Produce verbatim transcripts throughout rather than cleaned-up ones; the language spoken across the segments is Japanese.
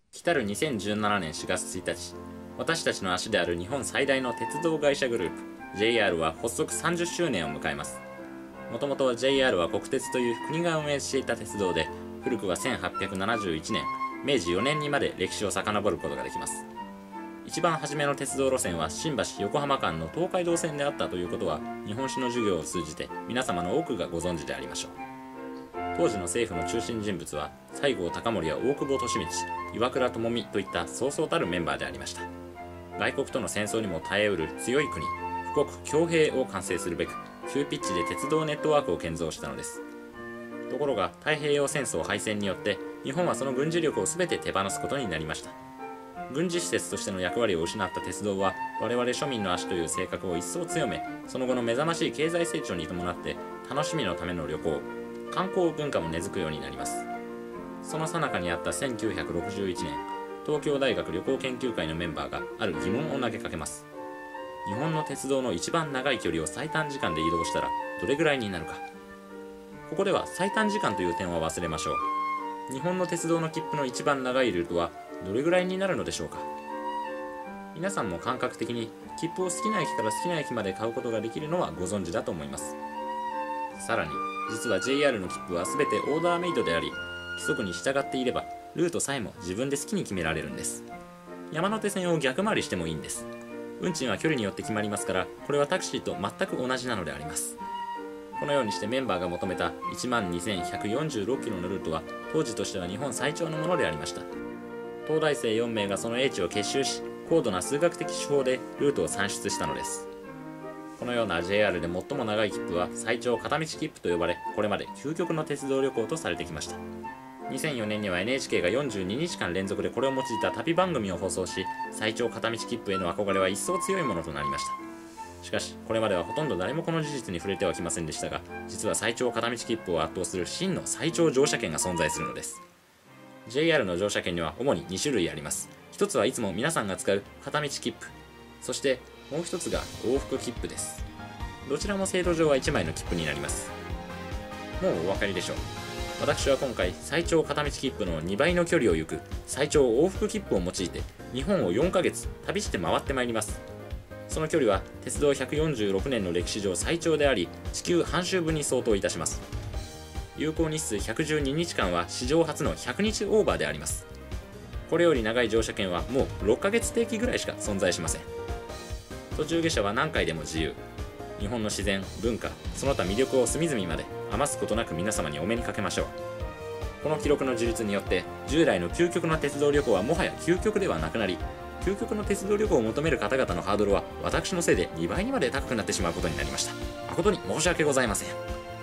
来るにせんじゅうななねんしがつついたち、私たちの足である日本最大の鉄道会社グループ ジェイアール は発足さんじゅっしゅうねんを迎えます。もともと ジェイアール は国鉄という国が運営していた鉄道で、古くはせんはっぴゃくななじゅういちねん、めいじよねんにまで歴史を遡ることができます。一番初めの鉄道路線は新橋横浜間の東海道線であったということは、日本史の授業を通じて皆様の多くがご存知でありましょう。当時の政府の中心人物は西郷隆盛や大久保利通、岩倉具視といったそうそうたるメンバーでありました。外国との戦争にも耐えうる強い国、富国強兵を完成するべく急ピッチで鉄道ネットワークを建造したのです。ところが太平洋戦争敗戦によって日本はその軍事力を全て手放すことになりました。軍事施設としての役割を失った鉄道は我々庶民の足という性格を一層強め、その後の目覚ましい経済成長に伴って楽しみのための旅行、観光文化も根付くようになります。その最中にあったせんきゅうひゃくろくじゅういちねん、東京大学旅行研究会のメンバーがある疑問を投げかけます。日本の鉄道の一番長い距離を最短時間で移動したらどれぐらいになるか。ここでは最短時間という点は忘れましょう。日本の鉄道の切符の一番長いルートはどれぐらいになるのでしょうか。皆さんも感覚的に切符を好きな駅から好きな駅まで買うことができるのはご存知だと思います。さらに実は ジェイアール の切符は全てオーダーメイドであり、規則に従っていればルートさえも自分で好きに決められるんです。山手線を逆回りしてもいいんです。運賃は距離によって決まりますから、これはタクシーと全く同じなのであります。このようにしてメンバーが求めた いちまんにせんひゃくよんじゅうろっキロのルートは当時としては日本最長のものでありました。東大生よんめいがその英知を結集し、高度な数学的手法でルートを算出したのです。このような ジェイアール で最も長い切符は最長片道切符と呼ばれ、これまで究極の鉄道旅行とされてきました。にせんよねんには エヌエイチケー がよんじゅうににちかん連続でこれを用いた旅番組を放送し、最長片道切符への憧れは一層強いものとなりました。しかしこれまではほとんど誰もこの事実に触れてはきませんでしたが、実は最長片道切符を圧倒する真の最長乗車券が存在するのです。 ジェイアール の乗車券には主ににしゅるいあります。一つはいつも皆さんが使う片道切符、そしてもう一つが往復切符です。どちらも制度上はいちまいの切符になります。もうお分かりでしょう。私は今回最長片道切符のにばいの距離を行く最長往復切符を用いて日本をよんかげつ旅して回ってまいります。その距離は鉄道ひゃくよんじゅうろくねんの歴史上最長であり、地球半周分に相当いたします。有効日数ひゃくじゅうににちかんは史上初のひゃくにちオーバーであります。これより長い乗車券はもうろっかげつ定期ぐらいしか存在しません。途中下車は何回でも自由。日本の自然、文化、その他魅力を隅々まで余すことなく皆様にお目にかけましょう。この記録の樹立によって従来の究極の鉄道旅行はもはや究極ではなくなり、究極の鉄道旅行を求める方々のハードルは私のせいでにばいにまで高くなってしまうことになりました。誠に申し訳ございません。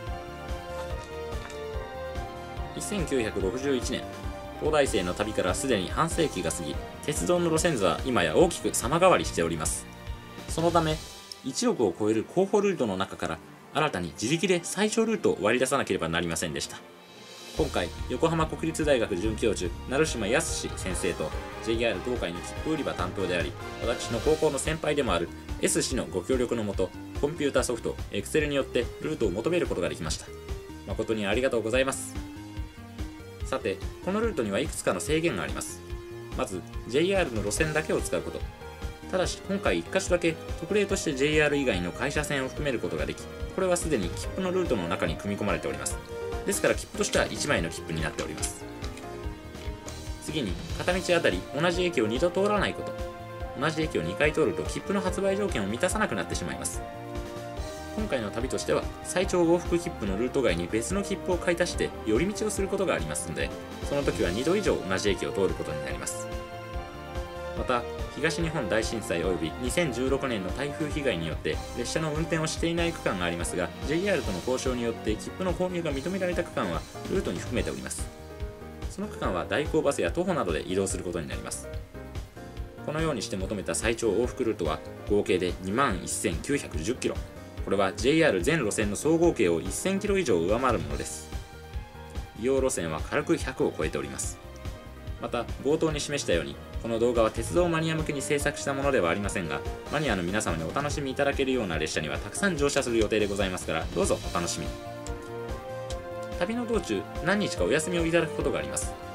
せんきゅうひゃくろくじゅういちねん、東大生の旅からすでに半世紀が過ぎ、鉄道の路線図は今や大きく様変わりしております。そのためいちおくを超える候補ルートの中から新たに自力で最長ルートを割り出さなければなりませんでした。今回横浜国立大学准教授成島康先生と ジェイアール 東海の切符売り場担当であり、私の高校の先輩でもある S 氏のご協力のもと、コンピュータソフト Excel によってルートを求めることができました。誠にありがとうございます。さて、このルートにはいくつかの制限があります。まず ジェイアール の路線だけを使うこと。ただし今回いっか所だけ特例として ジェイアール 以外の会社線を含めることができ、これはすでに切符のルートの中に組み込まれております。ですから切符としてはいちまいの切符になっております。次に片道あたり同じ駅をにど通らないこと。同じ駅をにかい通ると切符の発売条件を満たさなくなってしまいます。今回の旅としては最長往復切符のルート外に別の切符を買い足して寄り道をすることがありますので、その時はにど以上同じ駅を通ることになります。また東日本大震災及びにせんじゅうろくねんの台風被害によって列車の運転をしていない区間がありますが、 ジェイアール との交渉によって切符の購入が認められた区間はルートに含めております。その区間は代行バスや徒歩などで移動することになります。このようにして求めた最長往復ルートは合計で にまんせんきゅうひゃくじゅっキロ。これは ジェイアール 全路線の総合計をせんキロ以上上回るものです。利用路線は軽くひゃくを超えております。また冒頭に示したように、この動画は鉄道マニア向けに制作したものではありませんが、マニアの皆様にお楽しみいただけるような列車にはたくさん乗車する予定でございますから、どうぞお楽しみに。旅の道中何日かお休みをいただくことがあります。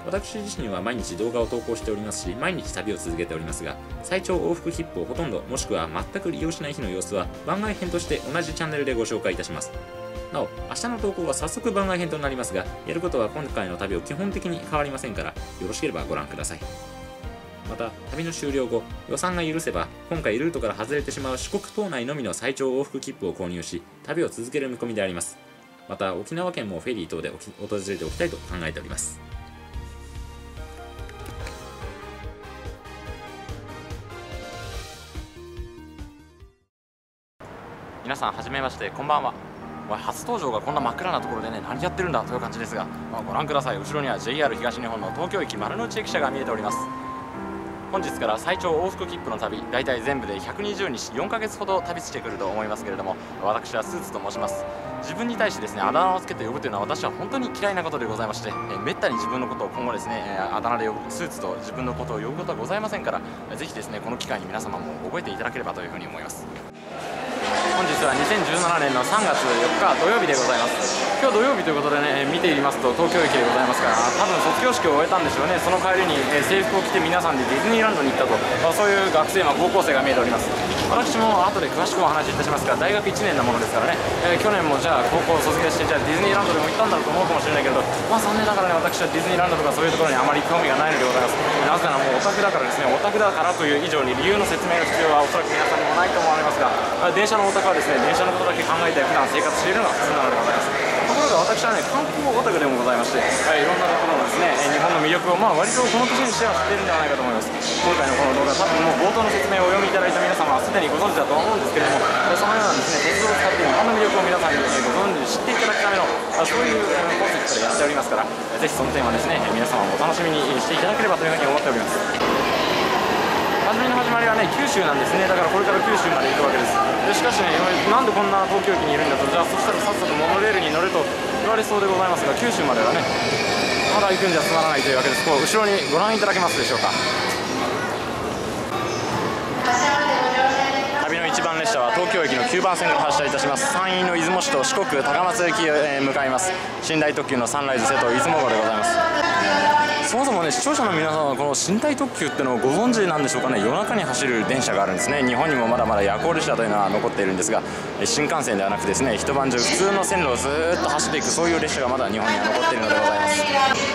私自身は毎日動画を投稿しておりますし、毎日旅を続けておりますが、最長往復切符をほとんどもしくは全く利用しない日の様子は番外編として同じチャンネルでご紹介いたします。なお、明日の投稿は早速番外編となりますが、やることは今回の旅を基本的に変わりませんから、よろしければご覧ください。また、旅の終了後、予算が許せば、今回ルートから外れてしまう四国島内のみの最長往復切符を購入し、旅を続ける見込みであります。また、沖縄県もフェリー等で訪れておきたいと考えております。皆さん、はじめまして、こんばんは。初登場がこんな真っ暗なところでね、何やってるんだという感じですが、まあ、ご覧ください。後ろには ジェイアール 東日本の東京駅丸の内駅舎が見えております。本日から最長往復切符の旅、大体全部でひゃくにじゅうにち、よんかげつほど旅してくると思いますけれども、私はスーツと申します。自分に対してですね、あだ名をつけて呼ぶというのは私は本当に嫌いなことでございまして、えめったに自分のことを今後ですね、えあだ名で呼ぶ、スーツと自分のことを呼ぶことはございませんから、ぜひですね、この機会に皆様も覚えていただければというふうに思います。本日はにせんじゅうななねんのさんがつよっか土曜日でございます。今日土曜日ということでね、見ていますと東京駅でございますから、多分卒業式を終えたんでしょうね。その帰りに制服を着て皆さんでディズニーランドに行ったと、そういう学生、まあ、高校生が見えております。私も後で詳しくお話しいたしますが、大学いちねんなものですからね、えー、去年もじゃあ高校を卒業して、じゃあディズニーランドでも行ったんだろうと思うかもしれないけれど、まあ残念ながらね、私はディズニーランドとかそういうところにあまり興味がないのでございます。なぜならもうオタクだからですね、オタクだからという以上に理由の説明の必要はおそらく皆さんにもないと思われますが、電車のオタクはですね、電車のことだけ考えて普段生活しているのが普通なのでございます。ところが私はね、観光オタクでもございまして、はい、いろんなところのですね、日本の魅力をまあ割とこの年にしては知っているんではないかと思います。今回のこの動画、多分もう冒頭の説明をお読みいただいた皆様はすでにご存知だと思うんですけれども、そのようなですね、鉄道を使って日本の魅力を皆さんにご存知、知っていただくための、そういうコンセプトでやっておりますから、ぜひその点はですね、皆様もお楽しみにしていただければというふうに思っております。初めの始まりはね、九州なんですね。だからこれから九州まで行くわけです。でしかしね、なんでこんな東京駅にいるんだと、じゃあそしたらさっさとモノレールに乗れと言われそうでございますが、九州まではね、まだ行くんじゃ済まないというわけです。こう後ろにご覧いただけますでしょうか。旅の一番列車は東京駅のきゅうばんせんから発車いたします。山陰の出雲市と四国高松駅へ向かいます。寝台特急のサンライズ瀬戸出雲号でございます。そもそもね、視聴者の皆さんはこの寝台特急ってのをご存知なんでしょうかね。夜中に走る電車があるんですね。日本にもまだまだ夜行列車というのは残っているんですが、新幹線ではなくですね、一晩中普通の線路をずーっと走っていく、そういう列車がまだ日本には残っているのでございます。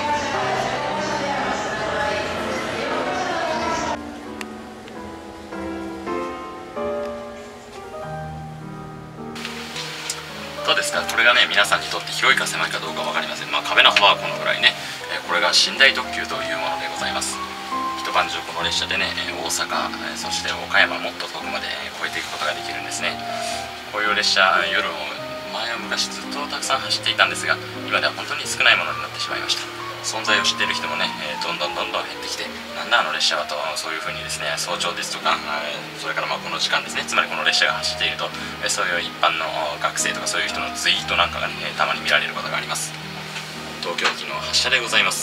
どうですか、これがね、皆さんにとって広いか狭いかどうか分かりません。まあ、壁の幅はこのぐらいね、これが寝台特急というものでございます。一晩中この列車でね、大阪、そして岡山、もっと遠くまで越えていくことができるんですね。こういう列車、夜も前は昔ずっとたくさん走っていたんですが、今では本当に少ないものになってしまいました。存在を知っている人もね、どんどんどんどん減ってきて、なんだあの列車はと、そういうふうにですね、早朝ですとか、それからまあこの時間ですね、つまりこの列車が走っていると、そういう一般の学生とかそういう人のツイートなんかがね、たまに見られることがあります。東京駅の発車でございます。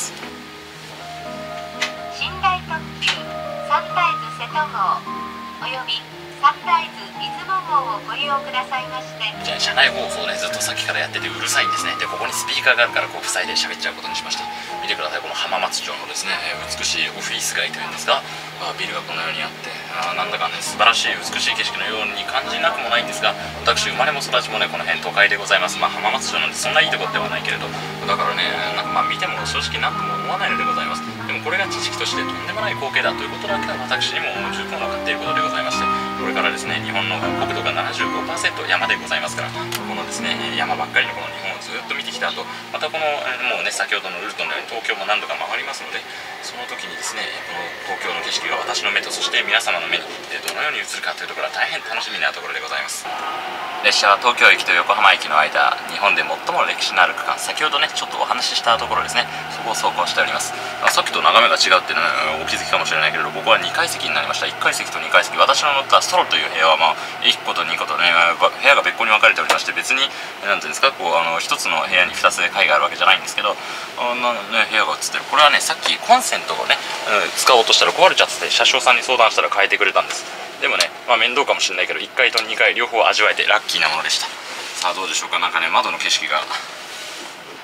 寝台特急サンライズ瀬戸号およびサンライズ出雲号をご利用くださいまして、 じゃあ車内放送ね、ずっとさっきからやっててうるさいんですね。でここにスピーカーがあるからこう塞いで喋っちゃうことにしました。見てください、この浜松町のですね、美しいオフィス街というんですか、ビルがこのようにあって、あなんだかね、素晴らしい美しい景色のように感じなくもないんですが、私生まれも育ちもね、この辺都会でございます。まあ浜松町なんでそんないいとこではないけれど、だからね、なんかまあ見ても正直何とも思わないのでございます。でもこれが知識としてとんでもない光景だということだけは私にも十分分かっていることでございまして、これからですね、日本の国土が ななじゅうごパーセント 山でございますから、このですね、山ばっかりのこの日本をずっと見てきた後、またこのもうね、先ほどのルートのように東京も何度か回りますので、その時にですね、この東京の景色が私の目とそして皆様の目にどのように映るかというところは大変楽しみなところでございます。列車は東京駅と横浜駅の間、日本で最も歴史のある区間、先ほどねちょっとお話ししたところですね、そこを走行しております。さっきと眺めが違うっていうのはお気づきかもしれないけれど、僕はにかい席になりました。いっかい席とにかい席、私の乗ったストロという部屋は、まあ、いっことにことね、部屋が別個に分かれておりまして、別に何ていうんですか、こうあのひとつの部屋にふたつで階があるわけじゃないんですけど、あの、ね、部屋が映ってる。これはね、さっきコンセントをね、うん、使おうとしたら壊れちゃってて、車掌さんに相談したら変えてくれたんです。でもね、まあ、面倒かもしれないけどいっかいとにかい両方味わえてラッキーなものでした。さあどうでしょうか。なんかね、窓の景色が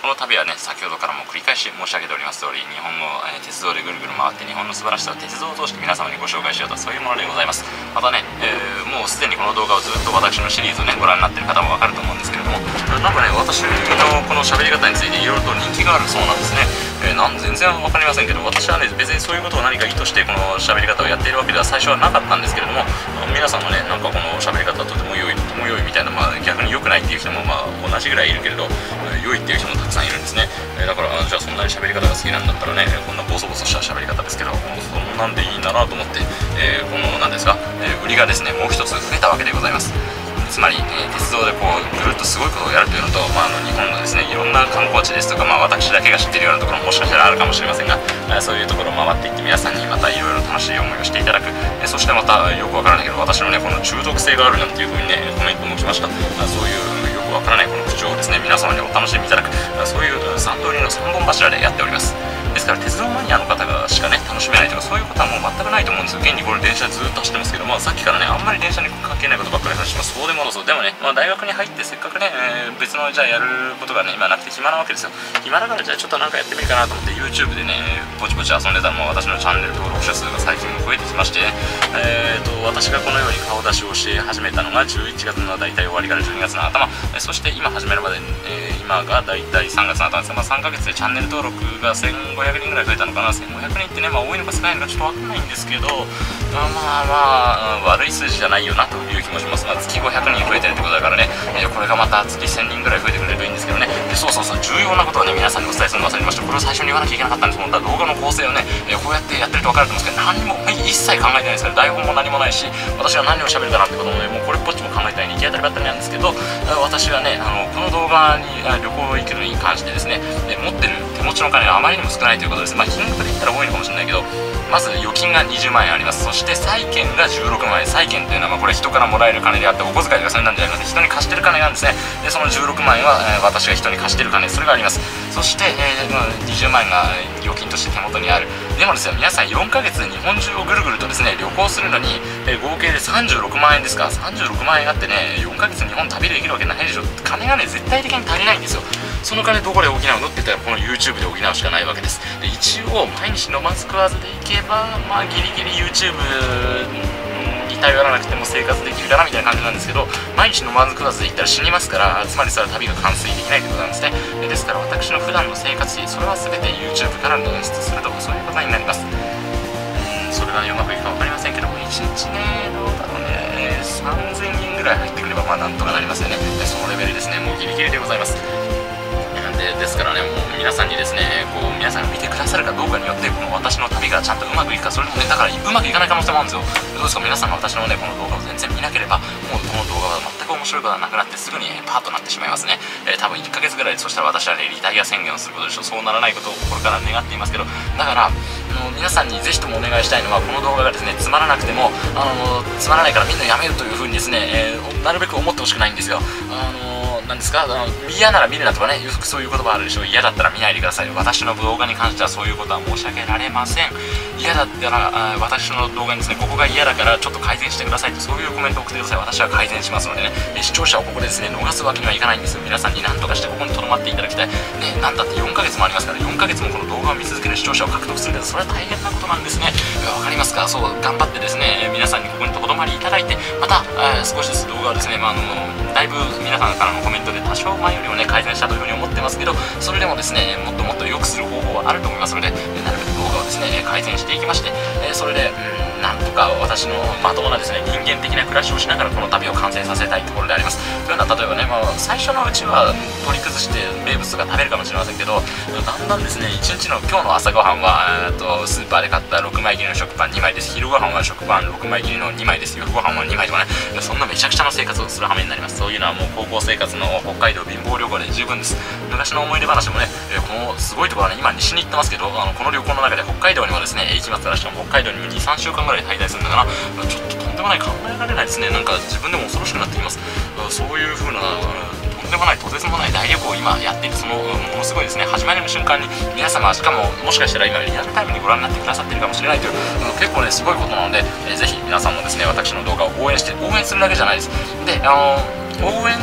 この旅はね、先ほどからも繰り返し申し上げております通り、日本を、えー、鉄道でぐるぐる回って日本の素晴らしさを鉄道を通して皆様にご紹介しようと、そういうものでございます。またね、えー、もうすでにこの動画をずっと私のシリーズをねご覧になっている方もわかると思うんですけれども、なんかね、私のこの喋り方についていろいろと人気があるそうなんですね。えー、なん全然わかりませんけど、私はね別にそういうことを何か意図してこの喋り方をやっているわけでは最初はなかったんですけれども、皆さんがねなんかこの喋り方とても良いとても良いみたいな、まあ逆に良くないっていう人もまあ同じぐらいいるけれど、良いっていう人もたくさんいるんですね。えー、だからあじゃあそんなに喋り方が好きなんだったらね、こんなボソボソした喋り方ですけど、そんなんでいいんだなと思って、えー、この何ですか、えー、売りがですねもう一つ増えたわけでございます。つまり、えー、鉄道でこうぐるっとすごいことをやるというのと、まあ、あの日本のですねいろんな観光地ですとか、まあ、私だけが知っているようなところももしかしたらあるかもしれませんが、えー、そういうところを回っていって皆さんにまたいろいろ楽しい思いをしていただく、えー、そしてまたよくわからないけど私のねこの中毒性があるなんていうふうにねコメントも来ました。あそういうよくわからないこの口調をですね皆様にお楽しみいただく、あそういうさん通りのさんぼん柱でやっております。ですから鉄道マニアの方がしかね楽しめないとかそういうことはもう全くないと思うんですよ。現にこれ電車ずっと走ってますけど、まあ、さっきからねあんまり電車に関係ないことばっかり話します。そうでもそうでもね、まあ、大学に入ってせっかくね、えー、別のじゃあやることがね今なくて暇なわけですよ。暇だからじゃあちょっとなんかやってみるかなと思って YouTube でねぼちぼち遊んでたらもう私のチャンネル登録者数が最近増えてきまして、えー、と私がこのように顔出しをし始めたのがじゅういちがつの大体終わりからじゅうにがつの頭、そして今始めるまで、えー、今が大体さんがつの頭です。まあ、さんかげつでチャンネル登録がせんごひゃくにんぐらい増えたのかな。せんごひゃくにんってね、まあ、多いのか少ないのかちょっとわかんないんですけど、まあまあ、悪い数字じゃないよなという気もしますが、月ごひゃくにん増えてるってことだからね、えー、これがまた月せんにんぐらい増えてくれるといいんですけどね。でそうそうそう、重要なことはね皆さんにお伝えするの忘れました。これを最初に言わなきゃいけなかったんです。本当は動画の構成をね、えー、こうやってやってると分かると思うんですけど、何にも一切考えてないですから、台本も何もないし、私が何を喋るかなってこともねもうこれっぽっちも考えてないに行き当たりばったりなんですけど、私はねあのこの動画に旅行行くのに関してですね、で持ってる手持ちの金があまりにも少ないということです。まあ金額で言ったら多いのかもしれないけど、まず預金がにじゅうまんえんあります。そして債券がじゅうろくまんえん。債券というのはまあこれ人からもらえる金であって、お小遣いとかそれなんじゃなくて人に貸してる金なんですね。でそのじゅうろくまんえんは、えー、私が人に貸してる金、それがあります。そして、えーまあ、にじゅうまんえんが預金として手元にある。でもですよ皆さんよんかげつで日本中をぐるぐるとですね旅行するのに、えー、合計でさんじゅうろくまんえんですか。さんじゅうろくまんえんあってねよんかげつ日本旅できるわけないでしょ。金がね絶対的に足りないんですよ。その金どこで補うのって言ったらこの YouTube で補うしかないわけです。で一応毎日飲まず食わずでいけばまあギリギリ YouTube に頼らなくても生活できるかなみたいな感じなんですけど、毎日飲まず食わずで行ったら死にますから、つまりそれは旅が完遂できないということなんですね。でですから私の普段の生活費それは全て YouTube から捻出するとそういうことになります。うんそれがねうまくいくか分かりませんけども、いちにちねどうだろうねさんぜんえんぐらい入ってくればまあなんとかなりますよね。でそのレベルですね、もうギリギリでございます。でですからねもう皆さんにですねこう皆さんが見てくださるかどうかによってこの私の旅がちゃんとうまくいくか、それともねだからうまくいかない可能性もあるんですよ。どうですか皆さんが私のねこの動画を全然見なければもうこの動画は全く面白いことがなくなってすぐにパーッとなってしまいますね。えー、多分いっかげつぐらいでそしたら私はねリタイア宣言をすることでしょう。そうならないことを心から願っていますけど、だからあの皆さんにぜひともお願いしたいのはこの動画がですねつまらなくてもあのつまらないからみんなやめるというふうにですね、えー、なるべく思ってほしくないんですよ。あのなんですかあの嫌なら見るなとかねよくそういう言葉あるでしょ。嫌だったら見ないでください。私の動画に関してはそういうことは申し上げられません。嫌だったらあ私の動画にですねここが嫌だからちょっと改善してくださいとそういうコメントを送ってください。私は改善しますのでね、え視聴者をここでですね逃すわけにはいかないんですよ。皆さんに何とかしてここに留まっていただきたいね。なんだってよんかげつもありますからよんかげつもこの動画を見続ける視聴者を獲得するんです。それは大変なことなんですね。わかりますか。そう頑張ってですね皆さんにここにとどまりいただいてまた、えー、少しずつ動画をですね、まあ、あのだいぶ皆さんからのコメントで多少前よりもね改善したというふうに思ってますけど、それでもですねもっともっと良くする方法はあると思いますので、なるべく動画をですね改善していきまして、えー、それで、うん、なんとか私のまともなですね人間的な暮らしをしながらこの旅を完成させたいところであります。というのは例えばね、まあ、最初のうちは取り崩して名物とか食べるかもしれませんけど、だんだんですねいちにちの今日の朝ごはんはとスーパーで買ったろくまい切りの食パンにまいです。昼ごはんは食パンろくまい切りのにまいです。夜ごはんはにまいとかね、そんなめちゃくちゃな生活をする羽目になります。そういうのはもう高校生活の北海道貧乏旅行で十分です。昔の思い出話もね、えー、このすごいところはね今西に行ってますけど、あのこの旅行の中で北海道にもですね行きますから、しかも北海道にもにさんしゅうかんぐらい滞在するんだかな。ちょっととんでもない考えられないですね。なんか自分でも恐ろしくなってきます。そういう風なとんでもないとてつもない大旅行を今やっている、そのものすごいですね始まりの瞬間に皆様しかももしかしたら今リアルタイムにご覧になってくださっているかもしれないという結構ねすごいことなので、えー、ぜひ皆さんもですね私の動画を応援して応援するだけじゃないです。であの応援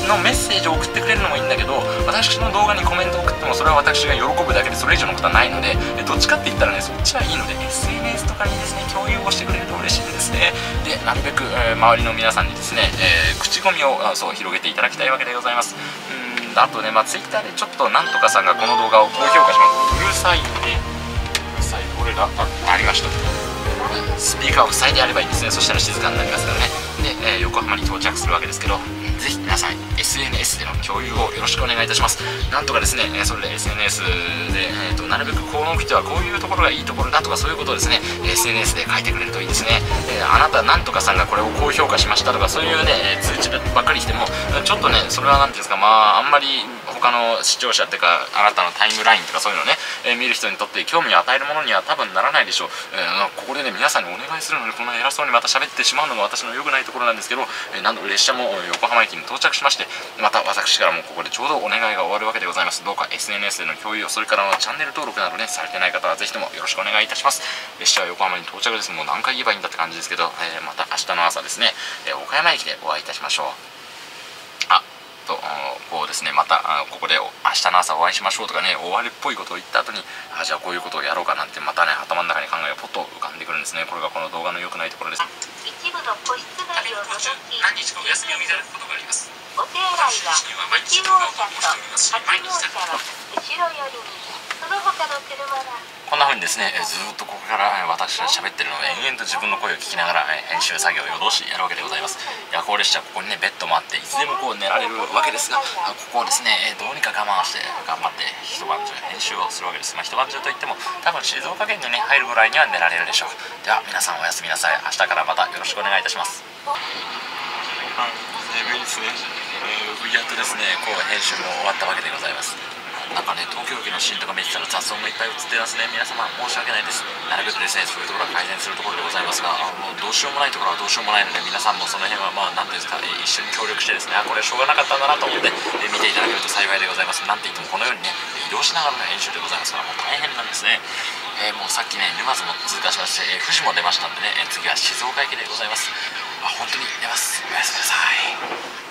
のメッセージを送ってくれるのもいいんだけど、私の動画にコメントを送ってもそれは私が喜ぶだけでそれ以上のことはないので、どっちかって言ったらねそっちはいいので エスエヌエス とかにですね共有をしてくれると嬉しいんですね。でなるべく、えー、周りの皆さんにですね、えー、口コミをそう広げていただきたいわけでございます。うんあとね、まあ、ツイッターでちょっとなんとかさんがこの動画を高評価します。うるさいね、うるさい、これが あ, ありました。スピーカーを塞いでやればいいんですね。そしたら静かになりますからね。で、えー、横浜に到着するわけですけど、ぜひ皆さん エスエヌエス での共有をよろしくお願いいたします。なんとかですね、それで エスエヌエス で、えー、となるべくこの人はこういうところがいいところだとかそういうことをですね エスエヌエス で書いてくれるといいですね。えー、あなたなんとかさんがこれを高評価しましたとかそういうね通知ばっかり来てもちょっとねそれは何ていうんですか、まああんまり他の視聴者っていうかあなたのタイムラインとかそういうのをね、えー、見る人にとって興味を与えるものには多分ならないでしょう。えー、ここでね皆さんにお願いするのにこんな偉そうにまた喋ってしまうのが私の良くないところなんですけど、えー、なんと列車も横浜駅に到着しまして、また私からもここでちょうどお願いが終わるわけでございます。どうか エスエヌエス での共有、それからのチャンネル登録などねされてない方はぜひともよろしくお願いいたします。列車は横浜に到着です。もう何回言えばいいんだって感じですけど、えー、また明日の朝ですね、えー、岡山駅でお会いいたしましょう。あとこうですね、またここで明日の朝お会いしましょうとかね終わりっぽいことを言った後にあじゃあこういうことをやろうかなんてまたね頭の中に考えがポッと浮かんでくるんですね。これがこの動画の良くないところです。 一部の個室内を除き何日かお休みをいただくことがあります。 お手洗いはいち号車とはち号車は後ろ寄りに、その他の車はこんな風にですねずっとここから私が喋ってるのを延々と自分の声を聞きながら編集作業を夜通しやるわけでございます。夜行列車ここにねベッドもあっていつでもこう寝られるわけですが、ここをですねどうにか我慢して頑張って一晩中編集をするわけです。まあ一晩中といっても多分静岡県にね入るぐらいには寝られるでしょう。では皆さんおやすみなさい。明日からまたよろしくお願いいたします。眠いですね。やっとですねこう編集も終わったわけでございます。なんかね東京駅のシーンとか見てたら雑音がいっぱい映ってますね。皆様申し訳ないです。なるべくですねそういうところは改善するところでございますが、あもうどうしようもないところはどうしようもないので皆さんもその辺はまあ何ていうんですか、え一緒に協力してですねあこれしょうがなかったんだなと思って、え見ていただけると幸いでございます。なんて言ってもこのようにね移動しながらの編集でございますからもう大変なんですね。えー、もうさっきね沼津も通過しまして、えー、富士も出ましたんでね、えー、次は静岡駅でございます。あ本当に出ます。おやすみなさい。